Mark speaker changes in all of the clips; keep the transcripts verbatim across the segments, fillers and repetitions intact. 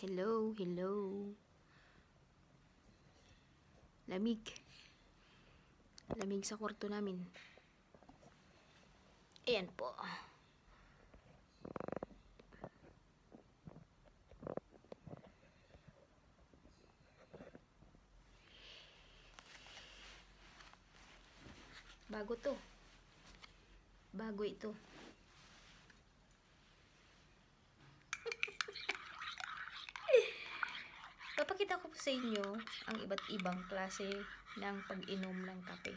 Speaker 1: Hello, hello. Lamig. Lamig sa kwarto namin. Ayan po. Bago to. Bago ito. Papakita ko po sa inyo ang iba't ibang klase ng pag-inom ng kape.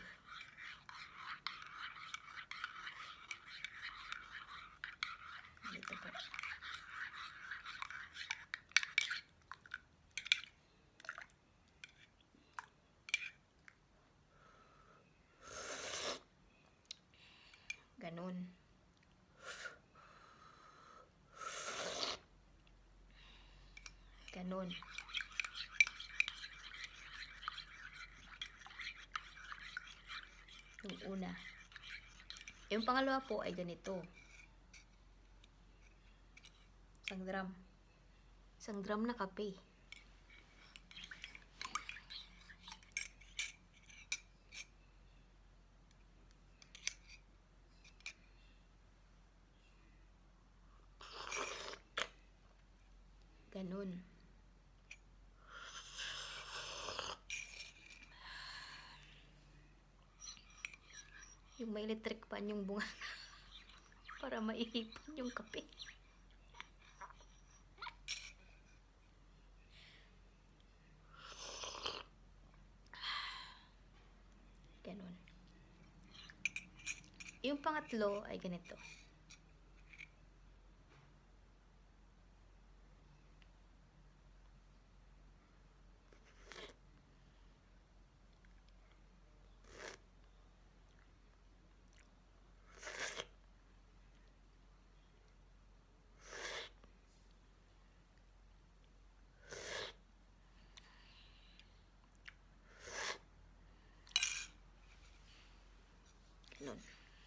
Speaker 1: Dito po. Ganon. Ganon. Yung una. Yung pangalawa po ay ganito. Isang drum. Isang drum na kape. Ganon. Yung may electric pan yung bunga para maihipan yung kape. Ganon. Yung pangatlo ay ganito. Ganon.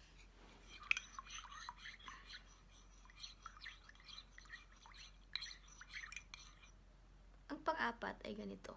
Speaker 1: Ang pang-apat ay ganito.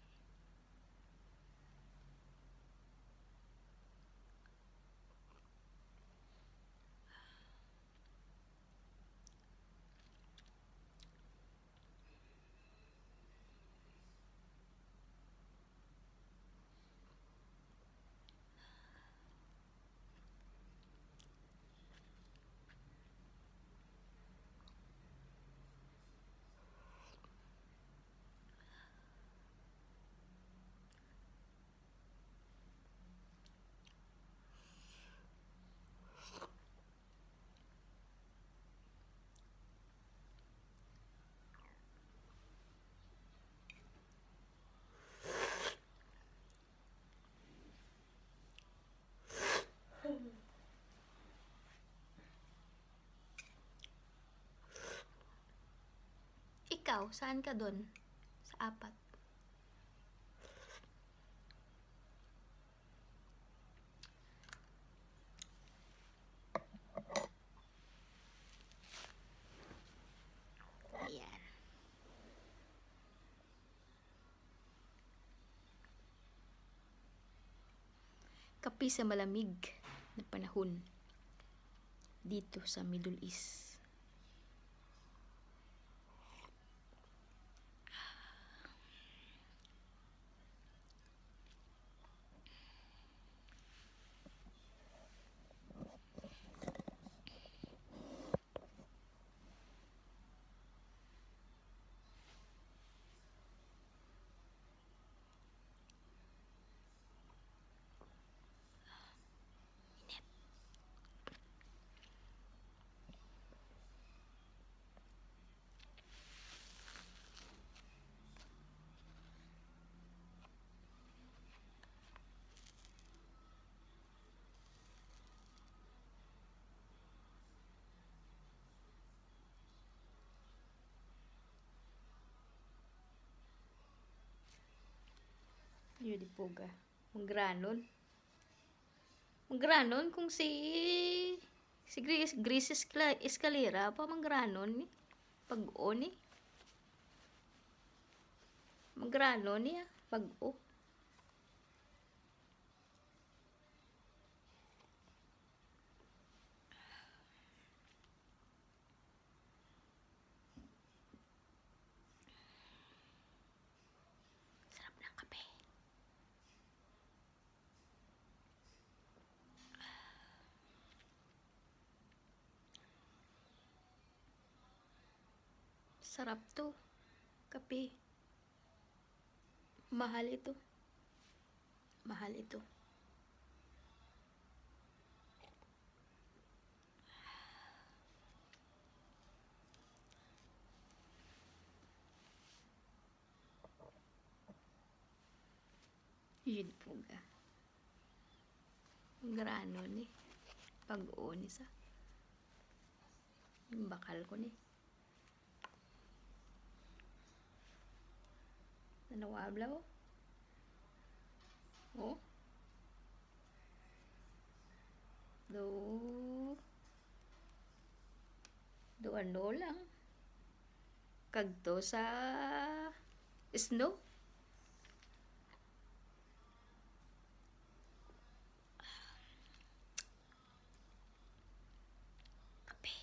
Speaker 1: Ikaw, saan ka dun? Sa apat. Ayan. Kape sa malamig na panahon dito sa Middle East. Yun di po ga. Manggranon. Manggranon kung si si Grace, Grace Escalera pa manggranon ni. Pag-on eh. Magrano niya. Pag-o. Sarap ng kape. Sarap to. Kape. Mahal ito. Mahal ito. Yun po ga. Grano ni. Pag-o ni sa. Yung bakal ko ni. Nanawabla oh. Oh. Do. Do ano lang. Kagto sa snow. Kape.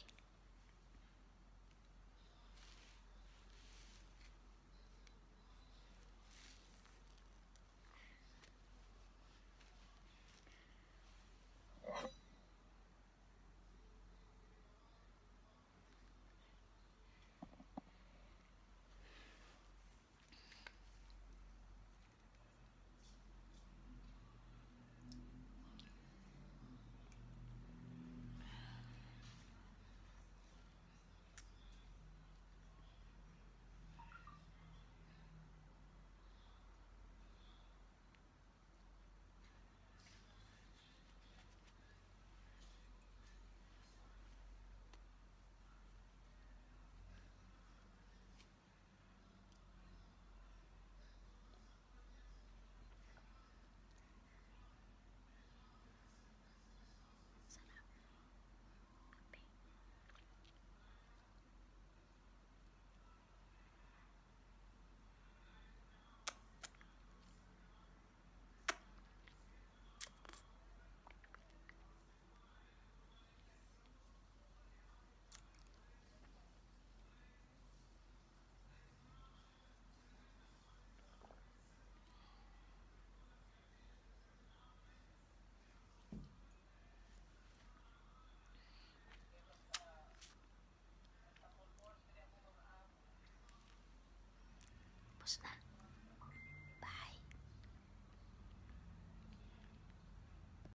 Speaker 1: Tapos na.